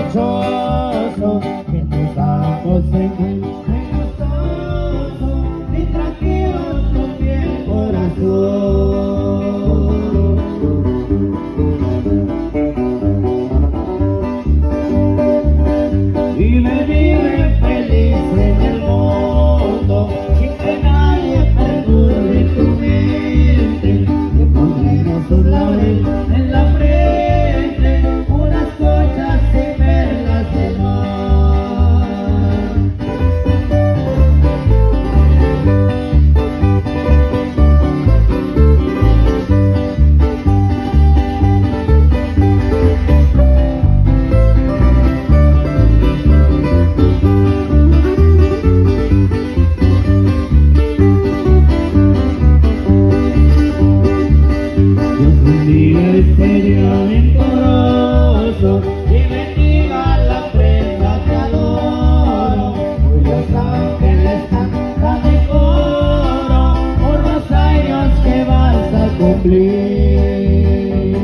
dichoso, que tus ojos se encuentren gozoso y tranquilo tu fiel corazón. Vive feliz en el mundo, sin que nadie perturbe tu mente. Te pondremos un laurel en la frente, unas conchas y perlas de mar. Sería venturoso y bendiga la prenda que adoro. Hoy los ángeles cantan de coro por los años que vas a cumplir.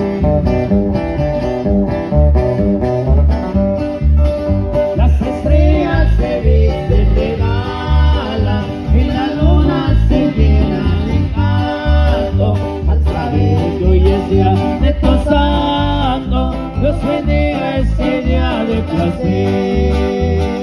Las estrellas se visten de gala y la luna se llena de encanto al saber que hoy es día de tu santo. Dios bendiga ese día de placer.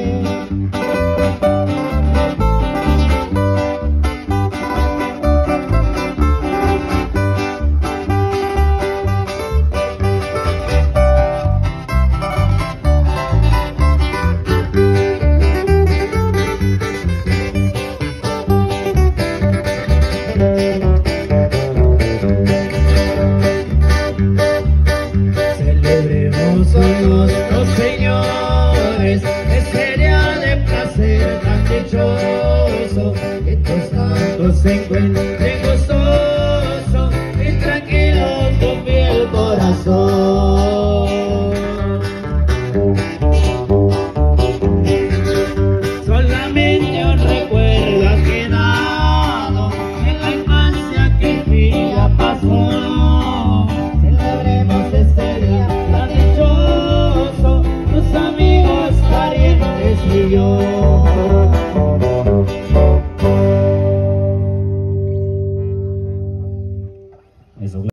Celebremos todos los señores ese día de placer tan dichoso, que tus santos se encuentren gozoso y tranquilo tu fiel corazón.